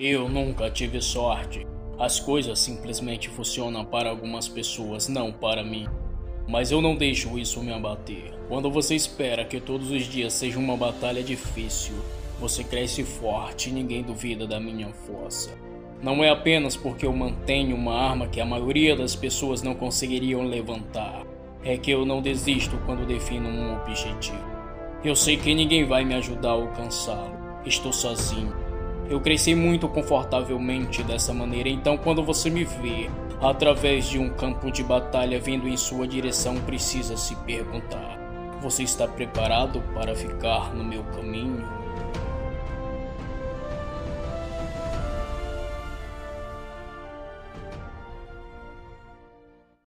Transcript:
Eu nunca tive sorte. As coisas simplesmente funcionam para algumas pessoas, não para mim. Mas eu não deixo isso me abater. Quando você espera que todos os dias seja uma batalha difícil, você cresce forte e ninguém duvida da minha força. Não é apenas porque eu mantenho uma arma que a maioria das pessoas não conseguiriam levantar. É que eu não desisto quando defino um objetivo. Eu sei que ninguém vai me ajudar a alcançá-lo. Estou sozinho. Eu cresci muito confortavelmente dessa maneira, então quando você me vê através de um campo de batalha vindo em sua direção, precisa se perguntar: você está preparado para ficar no meu caminho?